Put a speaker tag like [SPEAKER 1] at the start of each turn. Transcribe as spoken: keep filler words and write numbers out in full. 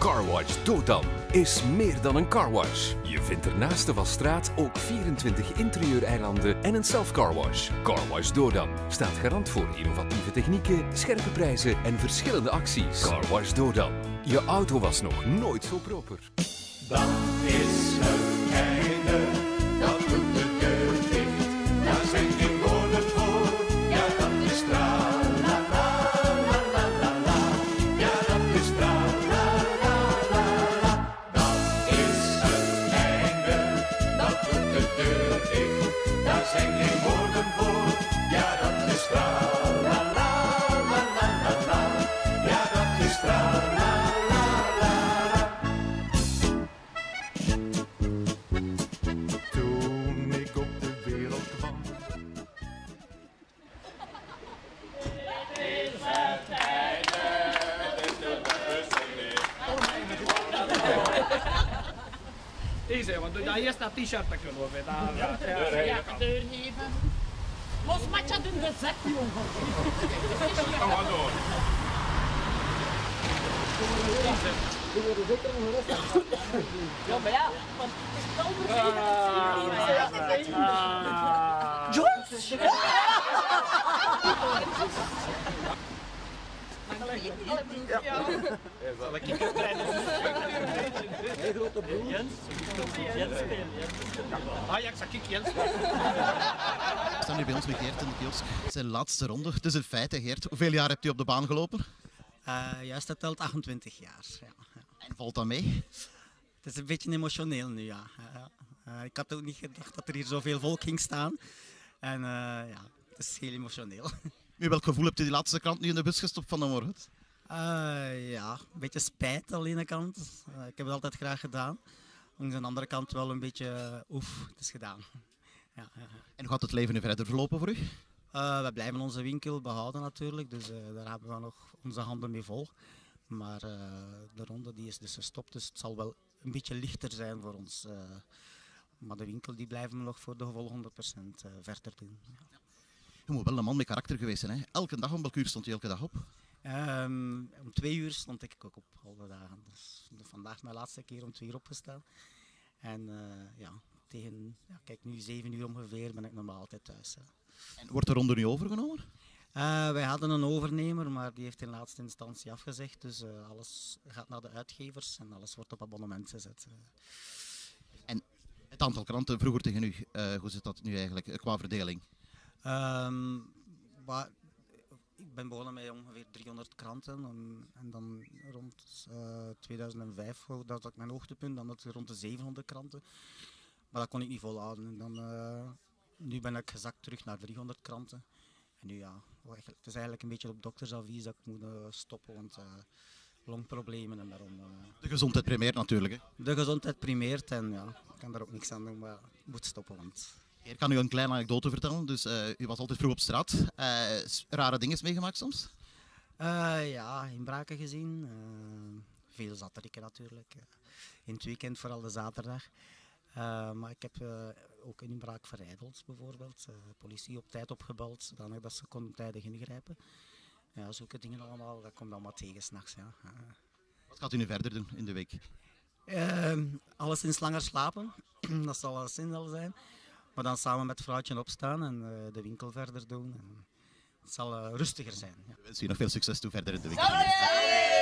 [SPEAKER 1] Carwash Dodam is meer dan een carwash. Je vindt er naast de wasstraat ook vierentwintig interieureilanden en een self-carwash. Carwash Dodam staat garant voor innovatieve technieken, scherpe prijzen en verschillende acties. Carwash Dodam. Je auto was nog nooit zo proper.
[SPEAKER 2] Dat is het einde, dat doet de deur dicht. Daar zijn geen woorden voor, ja dat is tra la la la la la la. Ja dat is tra la la la la. Dat is het einde, dat doet de deur dicht. Daar zijn geen woorden voor, ja dat is tra la la la la la la. Ja dat is tra la la la la. Toen ik op de wereld kwam.
[SPEAKER 3] Deze, want ja, eerst dat t-shirt geloof ik. Daar, ja,
[SPEAKER 4] Ja, deur geven. Los matja doen de zak, jongen.
[SPEAKER 2] Kom maar door.
[SPEAKER 4] Ja, maar ja, want het is wel vervelend. Joyce!
[SPEAKER 3] Heel grote broer. Jens. Jens spelen. Ajax, ik Jens.
[SPEAKER 5] We staan nu bij ons met Geert in de kiosk. Zijn laatste ronde. Het is een feit, hè, Geert. Hoeveel jaar hebt u op de baan gelopen?
[SPEAKER 6] Uh, juist, dat telt achtentwintig jaar. Ja, ja.
[SPEAKER 5] En valt dat mee?
[SPEAKER 6] Het is een beetje emotioneel nu, ja. ja. Uh, ik had ook niet gedacht dat er hier zoveel volk ging staan. En uh, ja, het is heel emotioneel.
[SPEAKER 5] Met welk gevoel hebt u die laatste krant nu in de bus gestopt van de morgen?
[SPEAKER 6] Uh, ja, een beetje spijt aan de ene kant. Uh, ik heb het altijd graag gedaan. Aan de andere kant wel een beetje, uh, oef, het is gedaan. Ja, ja.
[SPEAKER 5] En hoe gaat het leven nu verder verlopen voor u?
[SPEAKER 6] Uh, we blijven onze winkel behouden natuurlijk, dus uh, daar hebben we nog onze handen mee vol. Maar uh, de ronde die is dus gestopt, dus het zal wel een beetje lichter zijn voor ons. Uh, maar de winkel die blijven we nog voor de volle honderd procent uh, verder doen. Ja.
[SPEAKER 5] Je moet wel een man met karakter geweest zijn, hè? Elke dag om welk uur stond u elke dag op?
[SPEAKER 6] Um, om twee uur stond ik ook op, alle dagen. Dus vandaag mijn laatste keer om twee uur opgestaan. En uh, ja, tegen, ja, kijk nu zeven uur ongeveer ben ik normaal altijd thuis. Hè.
[SPEAKER 5] En wordt de ronde nu overgenomen?
[SPEAKER 6] Uh, wij hadden een overnemer, maar die heeft in laatste instantie afgezegd. Dus uh, alles gaat naar de uitgevers en alles wordt op abonnement gezet.
[SPEAKER 5] En het aantal kranten vroeger tegen u, uh, hoe zit dat nu eigenlijk uh, qua verdeling?
[SPEAKER 6] Um, maar, ik ben begonnen met ongeveer driehonderd kranten en, en dan rond uh, tweeduizend vijf, dat was mijn hoogtepunt, dan had ik rond de zevenhonderd kranten. Maar dat kon ik niet volhouden. En dan, uh, nu ben ik gezakt terug naar driehonderd kranten. En nu ja, het is eigenlijk een beetje op doktersadvies dat ik moet uh, stoppen, want uh, longproblemen en daarom... Uh,
[SPEAKER 5] de gezondheid primeert natuurlijk, hè?
[SPEAKER 6] De gezondheid primeert en ja, ik kan daar ook niks aan doen, maar ik moet stoppen. Want...
[SPEAKER 5] Ik kan u een kleine anekdote vertellen. Dus, uh, u was altijd vroeg op straat. Uh, rare dingen meegemaakt soms?
[SPEAKER 6] Uh, ja, inbraken gezien. Uh, veel zatterikken natuurlijk. Uh, in het weekend, vooral de zaterdag. Uh, maar ik heb uh, ook een inbraak verijdeld bijvoorbeeld. Uh, politie op tijd opgebeld, zodanig dat ze konden tijdig ingrijpen. Ja, zulke dingen allemaal, dat komt allemaal tegen s'nachts. Ja. Uh.
[SPEAKER 5] Wat gaat u nu verder doen in de week?
[SPEAKER 6] Uh, alleszins langer slapen, dat zal alleszins al zijn. Maar dan samen met het vrouwtje opstaan en uh, de winkel verder doen. En het zal uh, rustiger zijn. Ja.
[SPEAKER 5] Ik wens u nog veel succes toe verder in de winkel.